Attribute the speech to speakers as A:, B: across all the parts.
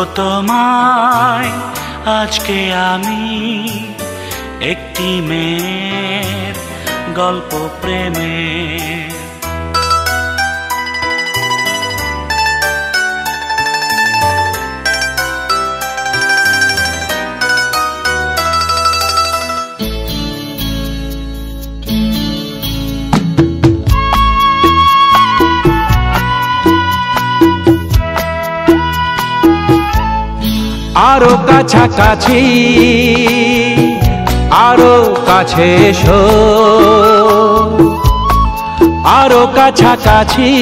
A: তোমায় আজকে আমি একটি মেয়ের গল্প প্রেমের।
B: আরো কাছাকাছি আরো কাছে এসো, আরো কাছাকাছি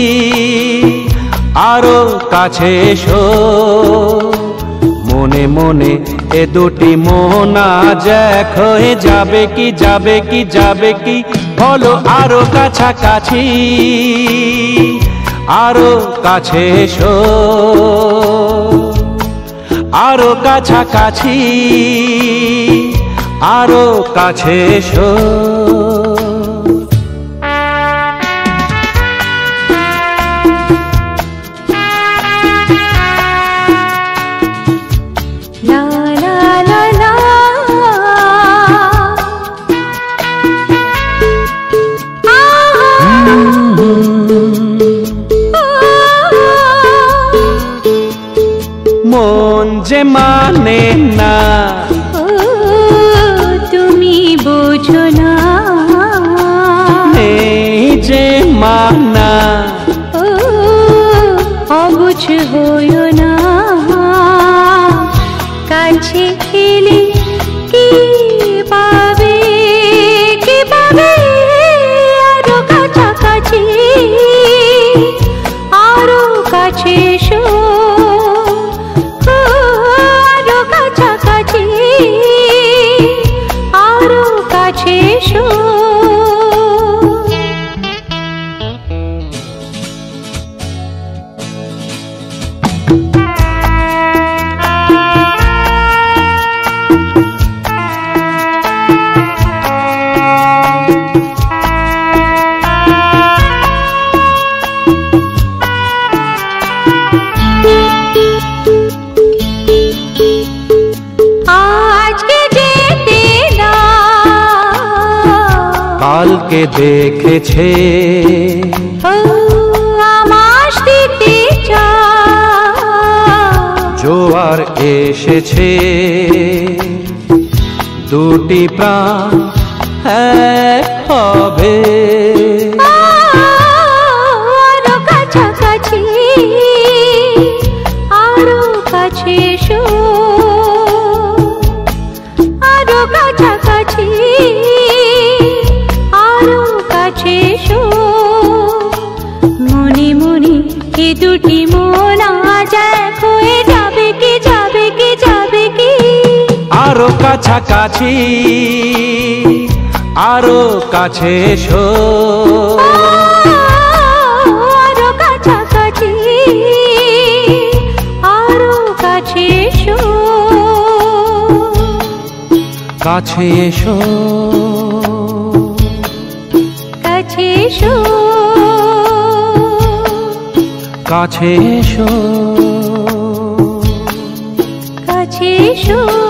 B: আরো কাছে এসো। মনে মনে এ দুটি মন আজ এক হয়ে যাবে কি যাবে কি যাবে কি, বলো আরো কাছাকাছি আরো কাছে এসো, আরো কাছাকাছি আরো কাছে এসো। মন যে মানে না
C: তুমি বোঝো না,
B: নেই যে মানা
C: অবুঝ হইও না। কাছে এলে কি পাবে কি পাবে, আরো কাছাকাছি আরো কাছে এসো, আরো কাছাকাছি আরো কাছে এসো।
B: কালকে দেখেছে
C: আমার স্মৃতি
B: জোয়ার এসেছে, দুটি প্রাণ এক হবে।
C: আরো কাছাকাছি আরো কাছে এসো, আরো কাছাকাছি আরো কাছে এসো। মনে মনে এ দুটি মন আজ এক হয়ে যাবে কি যাবে কি যাবে কি,
B: আরো কাছাকাছি আরো কাছে এসো,
C: আরো কাছাকাছি আরো কাছে এসো।
B: কাছে এসো
C: কাছে এসো
B: কাছে এসো
C: কাছে এসো।